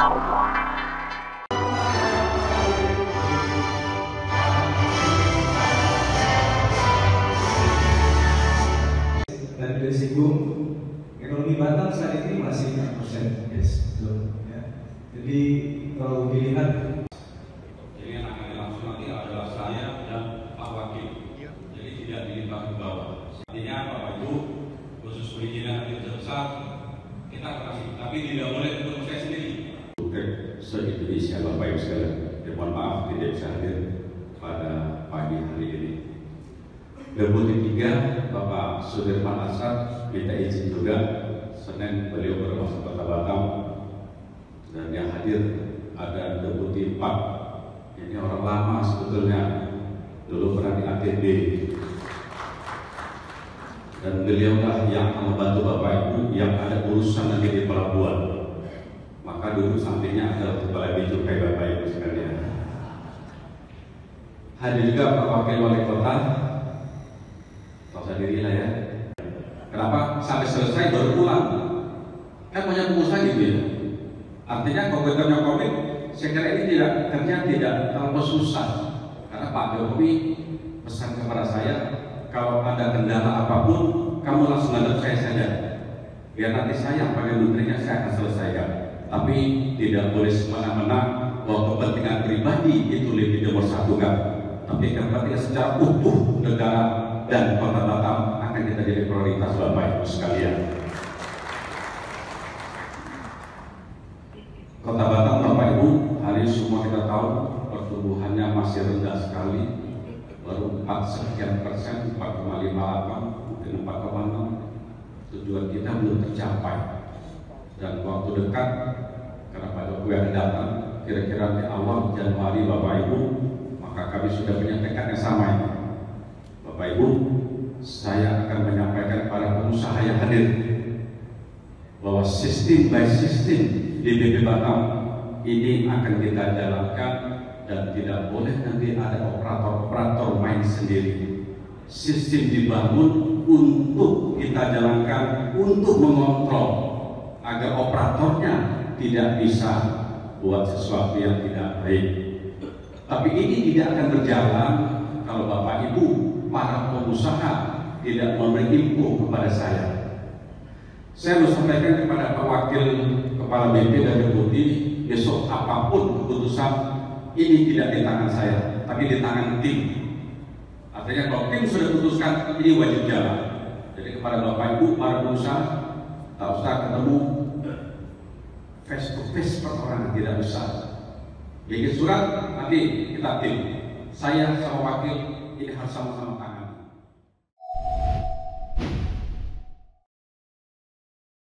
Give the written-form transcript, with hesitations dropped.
Dan disinggung ekonomi Batam saat ini masih 4%, yes, betul. Ya. Jadi kalau dilihat, jadi yang akan langsung nanti adalah saya dan Pak Wakil. Jadi tidak dilimpah ke bawah. Artinya Bapak Ibu khusus perizinan nanti besar kita kasih, tapi tidak boleh untuk saya sendiri. Se-Indonesia Bapak Ibu sekalian, mohon maaf tidak bisa hadir pada pagi hari ini. Deputi 3 Bapak Sudirman Asad minta izin juga Senin beliau bermasuk Kota Batam, dan yang hadir ada Deputi 4. Ini orang lama sebetulnya, dulu pernah di ATB, dan beliaulah yang akan membantu Bapak Ibu yang ada urusan nanti di pelabuhan. Maka duduk sampingnya adalah Kepala Bicukai Bapak Ibu sekalian. Hadir juga Pak Wakil Wali Kota. Diri lah ya. Kenapa sampai selesai baru pulang? Kan banyak pengusaha gitu ya. Artinya kalau kita Covid, saya kira ini kerja tidak terlalu susah. Karena Pak Jokowi pesan kepada saya, kalau ada kendala apapun, kamu langsung hadap saya saja. Biar nanti saya sebagai menterinya saya akan selesaikan. Tapi tidak boleh semena-mena bahwa kepentingan pribadi itu lebih nomor satu kan. Tapi kepentingan secara utuh negara dan Kota Batam akan kita jadi prioritas Bapak Ibu sekalian. Kota Batam Bapak Ibu, hari semua kita tahu pertumbuhannya masih rendah sekali, baru 4% 4,58, mungkin 4,6. Tujuan kita belum tercapai, dan waktu dekat karena Pak Jokowi akan datang kira-kira di awal Januari Bapak Ibu, maka kami sudah punya tekad yang sama ini. Bapak Ibu, saya akan menyampaikan kepada pengusaha yang hadir bahwa sistem by sistem di BP Batam ini akan kita jalankan, dan tidak boleh nanti ada operator-operator main sendiri. Sistem dibangun untuk kita jalankan, untuk mengontrol agar operatornya tidak bisa buat sesuatu yang tidak baik. Tapi ini tidak akan berjalan kalau Bapak Ibu para pengusaha tidak memberi info kepada saya. Saya mau sampaikan kepada Pak Wakil Kepala BP dan Deputi, besok apapun keputusan ini tidak di tangan saya, tapi di tangan tim. Artinya kalau tim sudah putuskan, ini wajib jalan. Jadi kepada Bapak Ibu para pengusaha, tak usah ketemu face to face per orang, tidak usah. Bikin surat, nanti kita tim. Saya sama wakil ini harus sama-sama